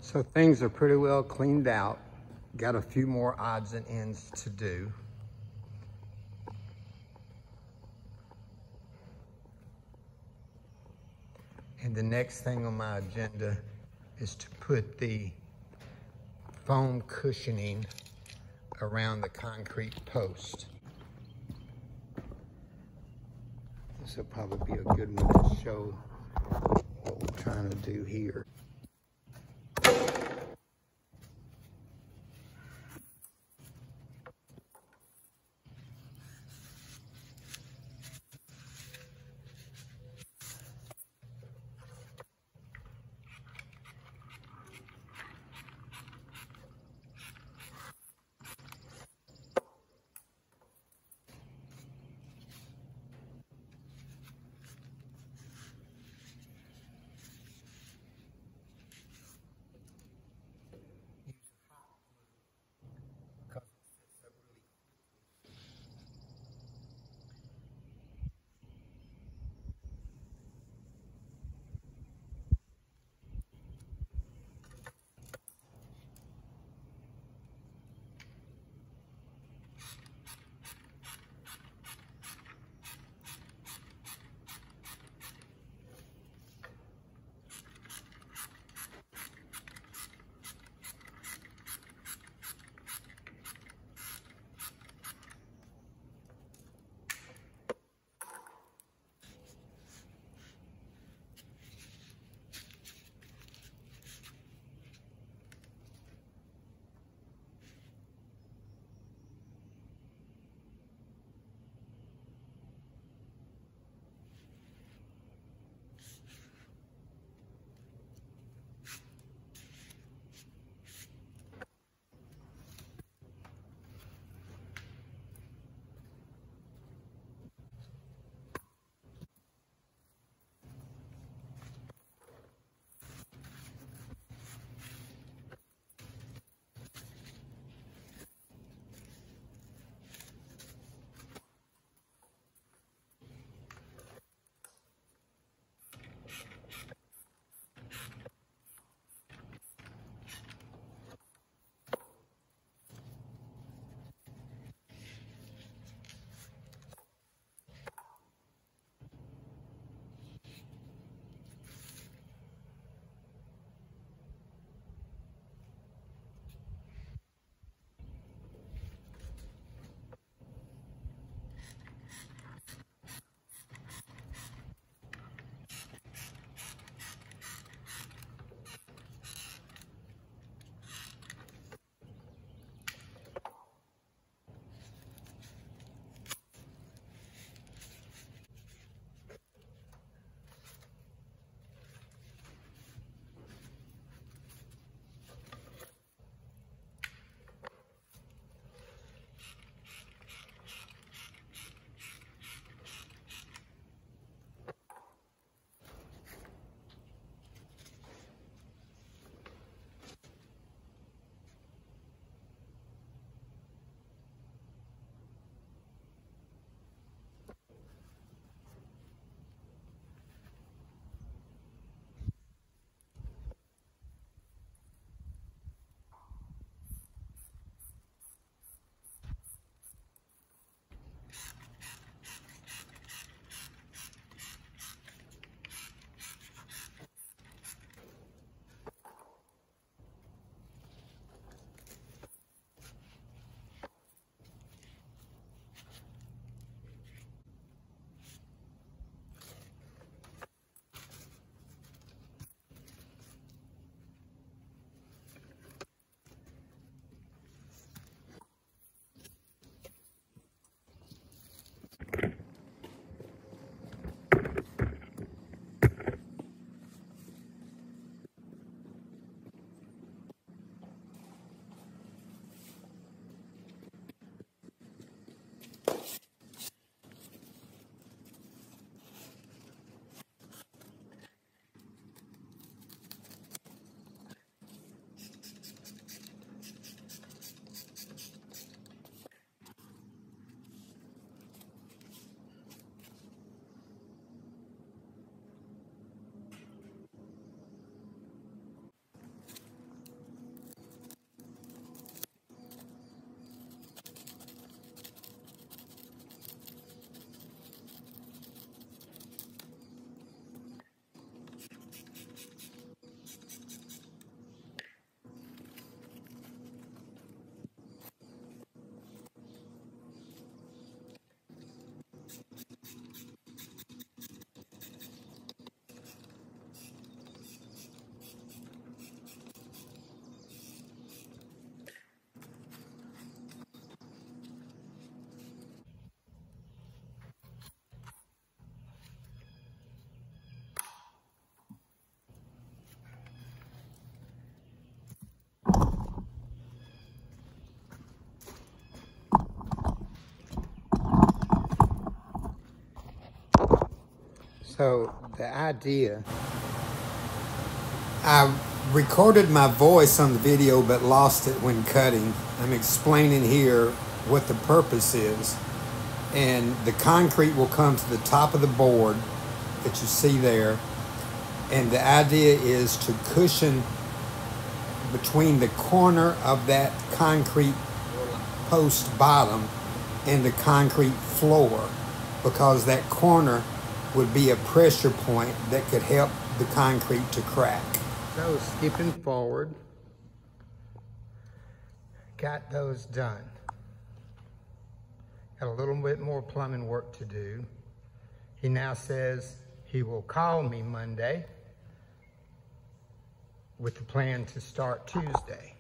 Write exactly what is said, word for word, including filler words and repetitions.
So things are pretty well cleaned out. Got a few more odds and ends to do. And the next thing on my agenda is to put the foam cushioning around the concrete post. This will probably be a good one to show what we're trying to do here. So the idea, I recorded my voice on the video but lost it when cutting. I'm explaining here what the purpose is. And the concrete will come to the top of the board that you see there. And the idea is to cushion between the corner of that concrete post bottom and the concrete floor, because that corner would be a pressure point that could help the concrete to crack. So skipping forward, got those done. Got a little bit more plumbing work to do. He now says he will call me Monday with the plan to start Tuesday.